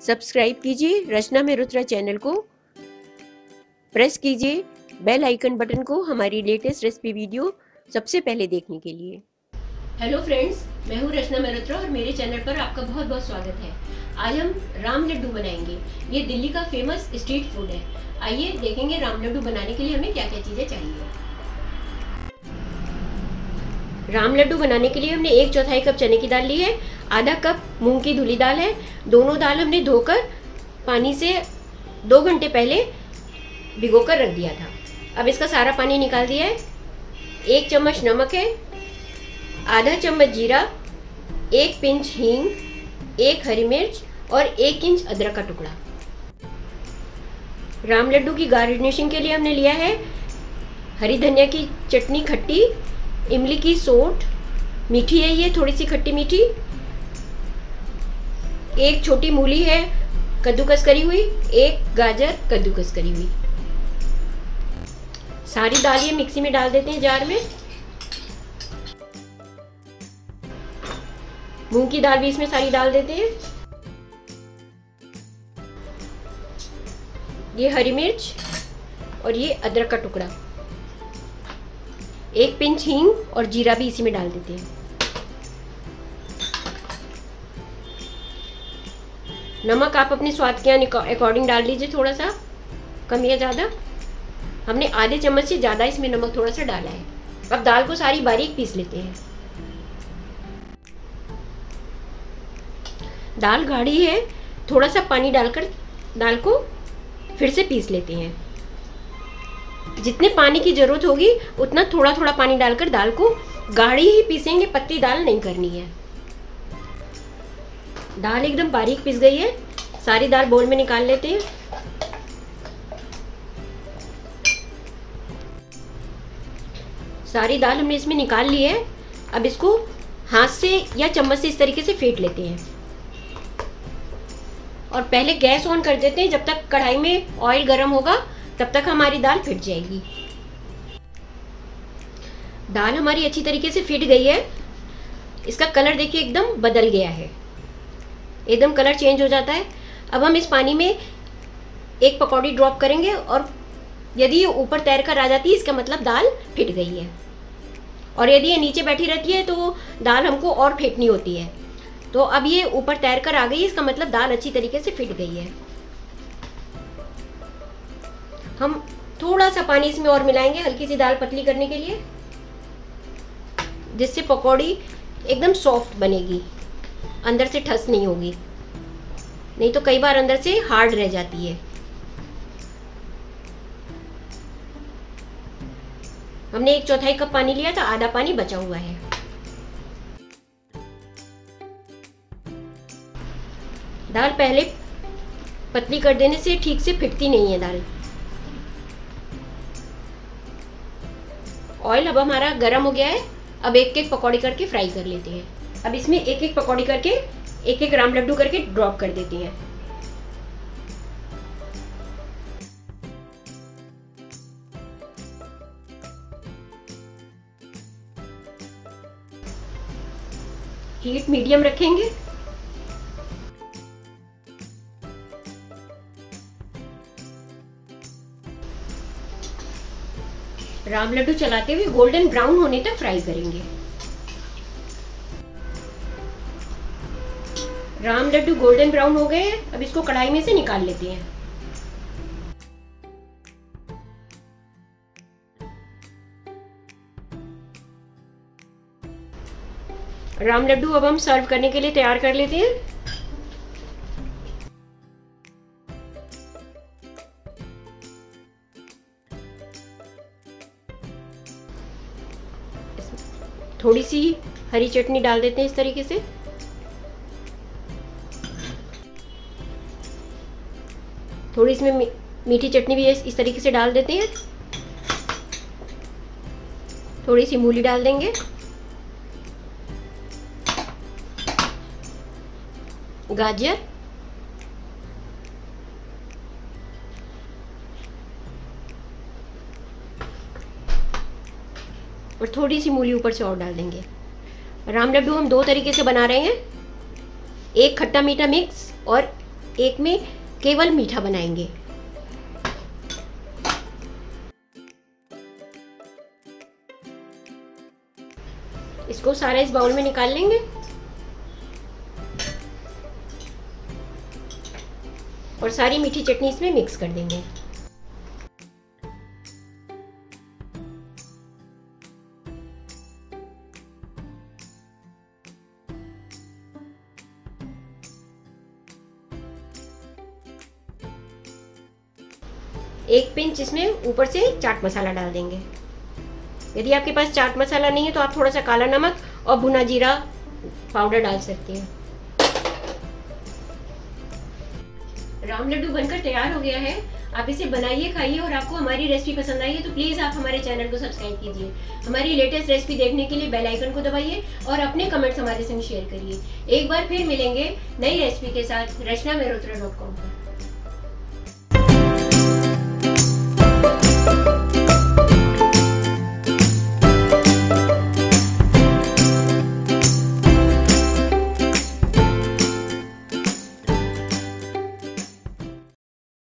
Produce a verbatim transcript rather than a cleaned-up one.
Subscribe कीजिए रचना में Rudra channel को, प्रेस कीजिए बेल आइकन बटन को हमारी लेटेस्ट रेसिपी वीडियो सबसे पहले देखने के लिए। हेलो फ्रेंड्स, मैं हूँ रचना में रुद्रा और मेरे चैनल पर आपका बहुत बहुत स्वागत है। आज हम राम लड्डू बनाएंगे। ये दिल्ली का फेमस स्ट्रीट फूड है। आइए देखेंगे राम लड्डू बनाने के लिए हमें क्या क्या चीज़ें चाहिए। राम लड्डू बनाने के लिए हमने एक चौथाई कप चने की दाल ली है, आधा कप मूंग की धुली दाल है। दोनों दाल हमने धोकर पानी से दो घंटे पहले भिगोकर रख दिया था। अब इसका सारा पानी निकाल दिया है। एक चम्मच नमक है, आधा चम्मच जीरा, एक पिंच हींग, एक हरी मिर्च और एक इंच अदरक का टुकड़ा। राम लड्डू की गार्निशिंग के लिए हमने लिया है हरी धनिया की चटनी खट्टी, इमली की सोंठ, मीठी है ये थोड़ी सी खट्टी मीठी, एक छोटी मूली है कद्दूकस करी हुई, एक गाजर कद्दूकस करी हुई। सारी दाल ये मिक्सी में डाल देते हैं जार में। मूंग की दाल भी इसमें सारी डाल देते हैं। ये हरी मिर्च और ये अदरक का टुकड़ा, एक पिंच हींग और जीरा भी इसी में डाल देते हैं। नमक आप अपने स्वाद के अकॉर्डिंग डाल लीजिए, थोड़ा सा कम या ज़्यादा। हमने आधे चम्मच से ज़्यादा इसमें नमक थोड़ा सा डाला है। अब दाल को सारी बारीक पीस लेते हैं। दाल गाढ़ी है, थोड़ा सा पानी डालकर दाल को फिर से पीस लेते हैं। जितने पानी की ज़रूरत होगी उतना थोड़ा थोड़ा पानी डालकर दाल को गाढ़ी ही पीसेंगे, पतली दाल नहीं करनी है। दाल एकदम बारीक पिस गई है। सारी दाल बोल में निकाल लेते हैं। सारी दाल हमने इसमें निकाल ली है। अब इसको हाथ से या चम्मच से इस तरीके से फेंट लेते हैं और पहले गैस ऑन कर देते हैं। जब तक कढ़ाई में ऑयल गर्म होगा तब तक हमारी दाल फिट जाएगी। दाल हमारी अच्छी तरीके से फिट गई है। इसका कलर देखिए एकदम बदल गया है, एकदम कलर चेंज हो जाता है। अब हम इस पानी में एक पकौड़ी ड्रॉप करेंगे और यदि ये ऊपर तैर कर आ जाती है इसका मतलब दाल फिट गई है, और यदि ये नीचे बैठी रहती है तो दाल हमको और फेंटनी होती है। तो अब ये ऊपर तैर कर आ गई, इसका मतलब दाल अच्छी तरीके से फिट गई है। हम थोड़ा सा पानी इसमें और मिलाएंगे हल्की सी दाल पतली करने के लिए, जिससे पकौड़ी एकदम सॉफ्ट बनेगी, अंदर से ठस नहीं होगी। नहीं तो कई बार अंदर से हार्ड रह जाती है। हमने एक चौथाई कप पानी लिया था, आधा पानी बचा हुआ है। दाल पहले पतली कर देने से ठीक से फिटती नहीं है दाल। ऑयल अब हमारा गर्म हो गया है। अब एक एक पकौड़ी करके फ्राई कर लेते हैं। अब इसमें एक एक पकौड़ी करके एक एक राम लड्डू करके ड्रॉप कर देते हैं। हीट मीडियम रखेंगे। राम लड्डू चलाते हुए गोल्डन ब्राउन होने तक फ्राई करेंगे। राम लड्डू गोल्डन ब्राउन हो गए हैं। अब इसको कढ़ाई में से निकाल लेते हैं। राम लड्डू अब हम सर्व करने के लिए तैयार कर लेते हैं। थोड़ी सी हरी चटनी डाल देते हैं इस तरीके से। थोड़ी इसमें मी, मीठी चटनी भी इस, इस तरीके से डाल देते हैं। थोड़ी सी मूली डाल देंगे, गाजर, और थोड़ी सी मूली ऊपर से और डाल देंगे। राम लड्डू हम दो तरीके से बना रहे हैं, एक खट्टा मीठा मिक्स और एक में केवल मीठा बनाएंगे। इसको सारा इस बाउल में निकाल लेंगे और सारी मीठी चटनी इसमें मिक्स कर देंगे। एक पिंच इसमें ऊपर से चाट मसाला डाल देंगे। यदि आपके पास चाट मसाला नहीं है तो आप थोड़ा सा काला नमक और भुना जीरा पाउडर डाल सकते हैं। राम लड्डू बनकर तैयार हो गया है। आप इसे बनाइए, खाइए और आपको हमारी रेसिपी पसंद आई है तो प्लीज़ आप हमारे चैनल को सब्सक्राइब कीजिए। हमारी लेटेस्ट रेसिपी देखने के लिए बेल आइकन को दबाइए और अपने कमेंट्स हमारे संग शेयर करिए। एक बार फिर मिलेंगे नई रेसिपी के साथ रचना मेहरोत्रा डॉट कॉम पर।